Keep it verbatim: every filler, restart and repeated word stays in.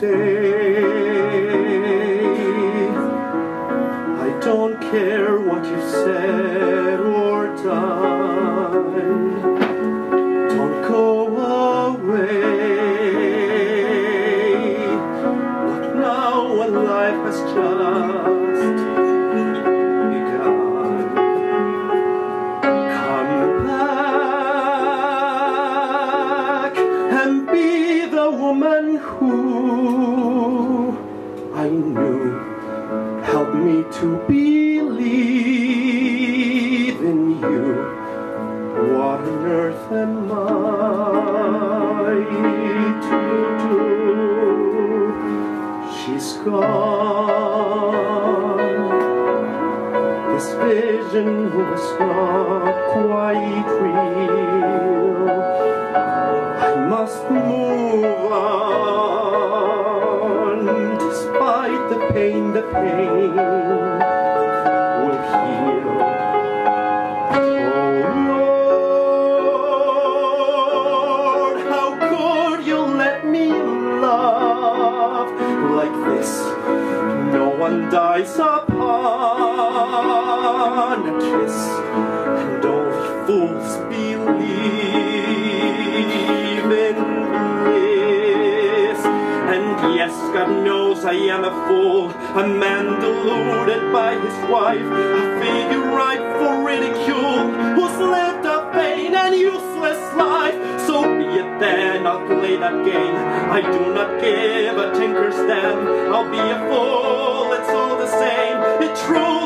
I don't care what you've said or done. Don't go away. Not now when life has just begun. Come back and be the woman who I knew. Help me to believe in you. What on earth am I to do? She's gone. This vision was not quite real. I must move on. Despite the pain, the pain will heal. Oh Lord, how could you let me love like this? No one dies upon a kiss, and only fools believe in bliss. And yes, God knows I am a fool, a man deluded by his wife, a figure ripe for ridicule, who's lived a vain and useless life. So be it then, I'll play that game. I do not give a tinker's damn. I'll be a fool, it's all the same. It true.